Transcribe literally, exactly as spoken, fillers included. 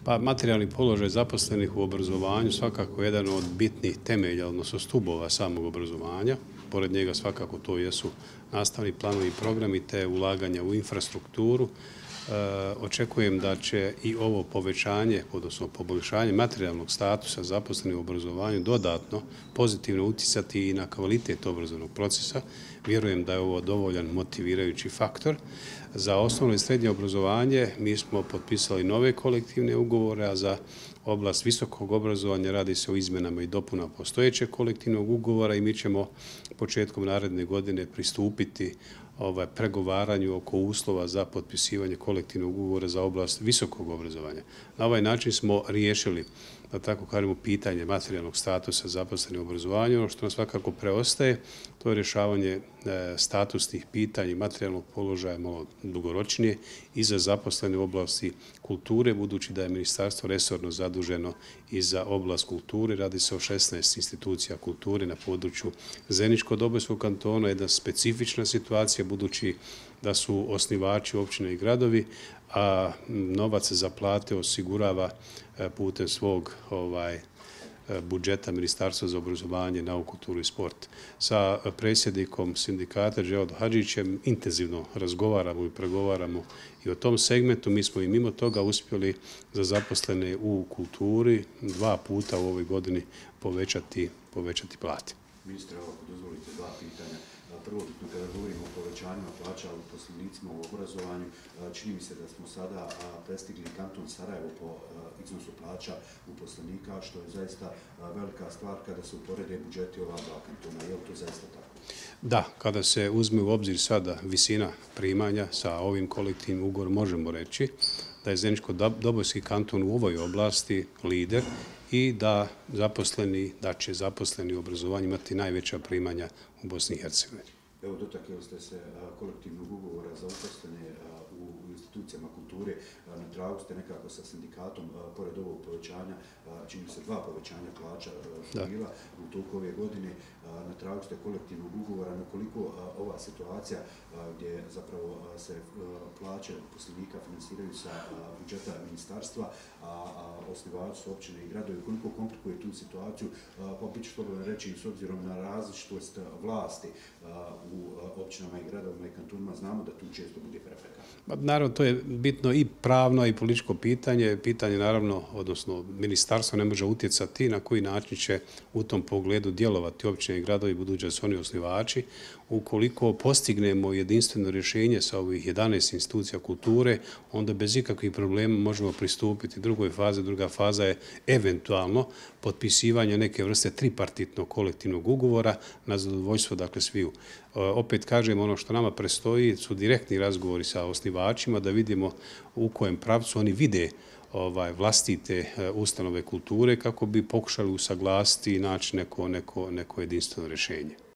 Pa materijalni položaj zaposlenih u obrazovanju svakako je jedan od bitnih temelja, odnosno stubova samog obrazovanja. Pored njega svakako to jesu nastavni planovi i programi te ulaganja u infrastrukturu. E, očekujem da će i ovo povećanje, odnosno poboljšanje materijalnog statusa zaposlenih u obrazovanju dodatno pozitivno utjecati i na kvalitet obrazovnog procesa. Vjerujem da je ovo dovoljan motivirajući faktor. Za osnovno i srednje obrazovanje mi smo potpisali nove kolektivne ugovore, a za oblast visokog obrazovanja radi se o izmenama i dopunama postojećeg kolektivnog ugovora i mi ćemo početkom naredne godine pristupiti ovaj, pregovaranju oko uslova za potpisivanje kolektivnog ugovora za oblast visokog obrazovanja. Na ovaj način smo riješili, da tako kažemo, pitanje materijalnog statusa zaposlenih u obrazovanju. Ono što nam svakako preostaje, to je rješavanje statusnih pitanja i materijalnog položaja malo dugoročnije i za zaposlene u oblasti kulture, budući da je ministarstvo resorno zaduženo i za oblast kulture. Radi se o šesnaest institucija kulture na području Zeničko-Dobojskog kantona, jedna specifična situacija, budući da su osnivači općine i gradovi, a novac za plate osigurava putem svog ovaj, budžeta Ministarstva za obrazovanje, nauku, kulturu i sport. Sa predsjednikom sindikata Dževodom Hadžićem intenzivno razgovaramo i pregovaramo i o tom segmentu. Mi smo i mimo toga uspjeli za zaposlene u kulturi dva puta u ovoj godini povećati, povećati plate. Ministre, ako dozvolite dva pitanja. Prvo, kada govorimo o povećanjima plaća uposlenicima u obrazovanju, čini mi se da smo sada prestigli kanton Sarajevo po iznosu plaća uposlenika, što je zaista velika stvar kada se uporede budžeti ova dva kantona. Je li to zaista tako? Da, kada se uzme u obzir sada visina primanja sa ovim kolektivnim ugovorom, možemo reći da je Zeničko-Dobojski kanton u ovoj oblasti lider i da zaposleni, da će zaposleni u obrazovanju imati najveća primanja u Bosni i Hercegovini. Evo, dotakli ste se kolektivnog ugovora za uposlene u institucijama kulture. Na tragu ste nekako sa sindikatom, pored ovog povećanja, čini se dva povećanja plaća što bila u toku ove godine. Na tragu ste kolektivnog ugovora, na koliko ova situacija gdje zapravo se plaće uposlenika finansiraju sa budžeta ministarstva, a osnivači su općine i gradovi, koliko komplikuje tu situaciju, pa bit ću slobodno reći s obzirom na različitost vlasti u općinama i gradovima i kantonima, znamo da tu često bude prepreka. Naravno, to je bitno i pravno i političko pitanje. Pitanje, naravno, odnosno ministarstvo ne može utjecati na koji način će u tom pogledu djelovati općine i gradovi, budući da su oni osnivači. Ukoliko postignemo jedinstveno rješenje sa ovih jedanaest institucija kulture, onda bez ikakvih problema možemo pristupiti drugoj fazi. Druga faza je eventualno potpisivanje neke vrste tripartitnog kolektivnog ugovora na zadovoljstvo, dakle, sviju. Opet kažem, ono što nama prestoji su direktni razgovori sa osnivačima da vidimo u kojem pravcu oni vide ovaj, vlastite ustanove kulture kako bi pokušali usaglasiti i naći neko, neko, neko jedinstveno rješenje.